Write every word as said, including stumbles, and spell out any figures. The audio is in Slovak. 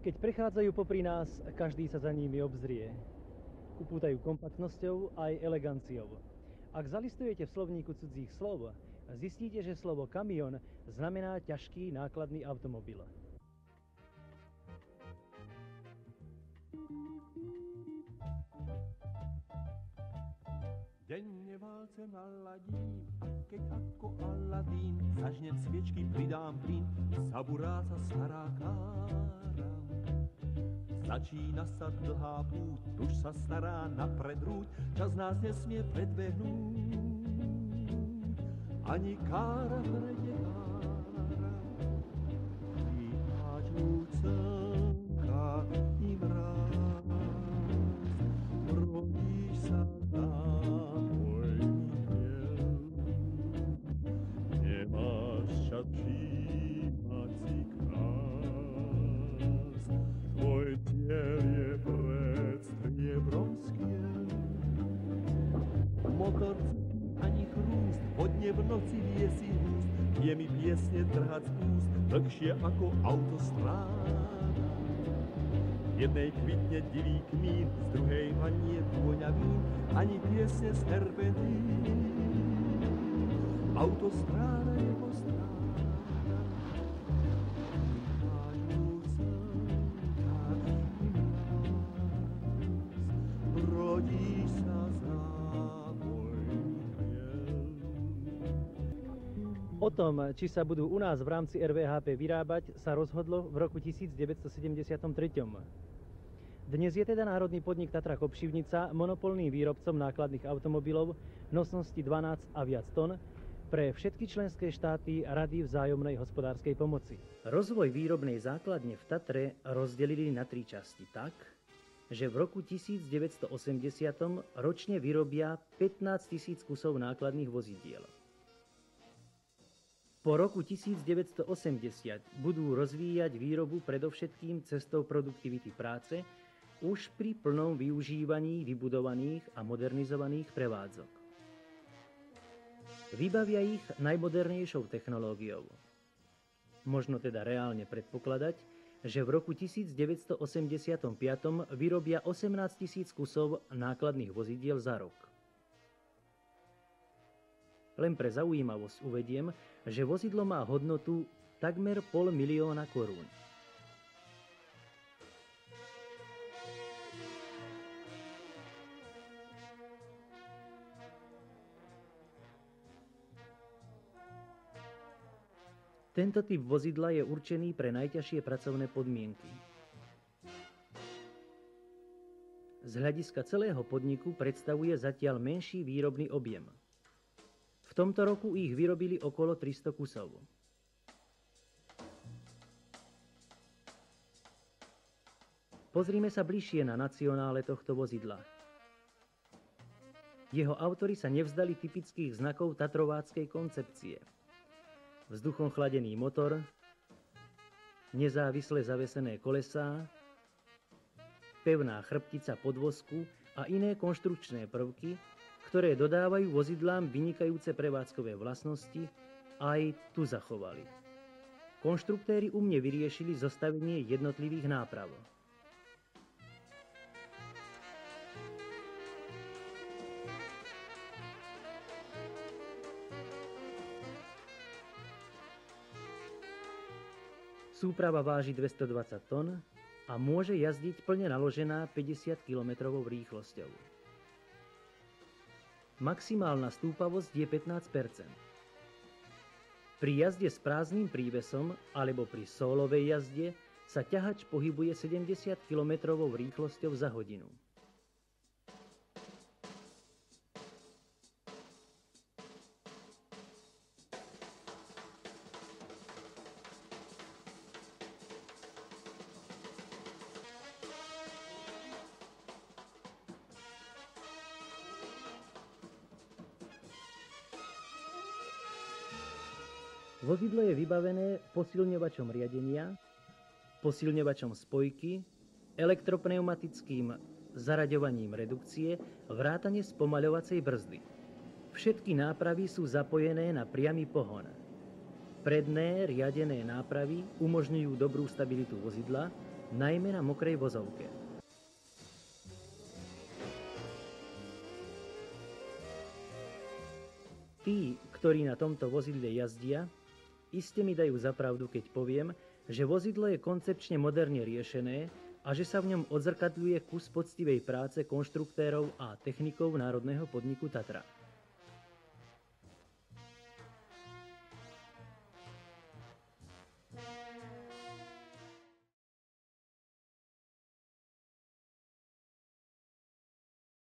Keď prechádzajú popri nás, každý sa za nimi obzrie. Upútajú kompaktnosťou aj eleganciou. Ak zalistujete v slovníku cudzích slov, zistíte, že slovo kamión znamená ťažký nákladný automobil. Denne válce naladím a keď ako Aladín zažnem sviečky, pridám plyn, zaburáca stará kára. Začína sa dlhá púť, už sa stará napredrúť, čas nás nesmie predbehnúť. Ani kára prejde kára, vyháč lúč slnka i mráz, rodíš sa na môj diel. Nemáš čas všímať si krás, tvoj diel je pred striebrom skiel. Motor ani chrúst, vodne v noci vie si húst, je mi piesne trhať z úst, dlhšie ako autostráda. V jednej kvitne divý kmín, z druhej vanie vôňa vín, ani piesne z terpentín. Autostráda je postráda, vyháš lúč slnka i mráz, rodíš sa za môj diel. O tom, či sa budú u nás v rámci er vé há pé vyrábať, sa rozhodlo v roku devätnásťstosedemdesiattri. Dnes je teda národný podnik Tatra Kopšivnica monopolným výrobcom nákladných automobilov nosnosti dvanásť a viac tón pre všetky členské štáty Rady vzájomnej hospodárskej pomoci. Rozvoj výrobnej základne v Tatre rozdelili na tri časti tak, že v roku devätnásťstoosemdesiat ročne vyrobia pätnásť tisíc kusov nákladných vozidiel. Po roku devätnásťstoosemdesiat budú rozvíjať výrobu predovšetkým cestou produktivity práce už pri plnom využívaní vybudovaných a modernizovaných prevádzok. Vybavia ich najmodernejšou technológiou. Možno teda reálne predpokladať, že v roku devätnásťstoosemdesiatpäť vyrobia osemnásť tisíc kusov nákladných vozidiel za rok. Len pre zaujímavosť uvediem, že vozidlo má hodnotu takmer pol milióna korún. Tento typ vozidla je určený pre najťažšie pracovné podmienky. Z hľadiska celého podniku predstavuje zatiaľ menší výrobný objem. V tomto roku ich vyrobili okolo tristo kusov. Pozrime sa bližšie na nacionále tohto vozidla. Jeho autori sa nevzdali typických znakov tatrováckej koncepcie. Vzduchom chladený motor, nezávisle zavesené kolesá, pevná chrbtica podvozku a iné konštrukčné prvky, ktoré dodávajú vozidlám vynikajúce prevádzkové vlastnosti, aj tu zachovali. Konštruktéri umne vyriešili zostavenie jednotlivých náprav. Súprava váži dvestodvadsať tón a môže jazdiť plne naložená päťdesiat kilometrov rýchlosťou. Maximálna stúpavosť je pätnásť percent. Pri jazde s prázdnym prívesom alebo pri sólovej jazde sa ťahač pohybuje sedemdesiat kilometrov rýchlosťou za hodinu. Vozidlo je vybavené posilňovačom riadenia, posilňovačom spojky, elektropneumatickým zaraďovaním redukcie, vrátane spomaľovacej brzdy. Všetky nápravy sú zapojené na priamy pohon. Predné riadené nápravy umožňujú dobrú stabilitu vozidla najmä na mokrej vozovke. Tí, ktorí na tomto vozidle jazdia, iste mi dajú za pravdu, keď poviem, že vozidlo je koncepčne moderne riešené a že sa v ňom odzrkadľuje kus poctivej práce konštruktérov a technikov národného podniku Tatra.